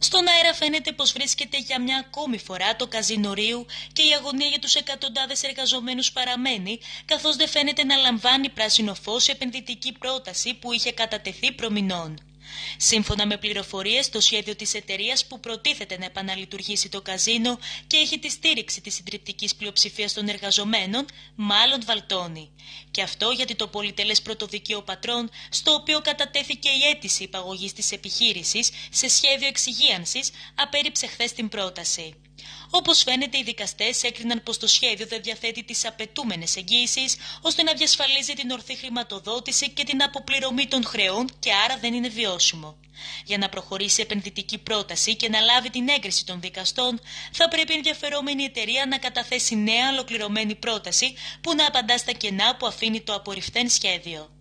Στον αέρα φαίνεται πως βρίσκεται για μια ακόμη φορά το καζίνο Ρίου και η αγωνία για τους εκατοντάδες εργαζομένους παραμένει, καθώς δεν φαίνεται να λαμβάνει πράσινο φως η επενδυτική πρόταση που είχε κατατεθεί προμηνών. Σύμφωνα με πληροφορίες, το σχέδιο της εταιρείας που προτίθεται να επαναλειτουργήσει το καζίνο και έχει τη στήριξη της συντριπτικής πλειοψηφίας των εργαζομένων, μάλλον βαλτώνει. Και αυτό γιατί το πολυτελές πρωτοδικείο Πατρών, στο οποίο κατατέθηκε η αίτηση υπαγωγής της επιχείρησης σε σχέδιο εξυγίανσης, απέρριψε χθες την πρόταση. Όπως φαίνεται, οι δικαστές έκριναν πως το σχέδιο δεν διαθέτει τις απαιτούμενες εγγύησεις ώστε να διασφαλίζει την ορθή χρηματοδότηση και την αποπληρωμή των χρεών και άρα δεν είναι βιώσιμο. Για να προχωρήσει η επενδυτική πρόταση και να λάβει την έγκριση των δικαστών, θα πρέπει η ενδιαφερόμενη εταιρεία να καταθέσει νέα ολοκληρωμένη πρόταση που να απαντά στα κενά που αφήνει το απορριφθέν σχέδιο.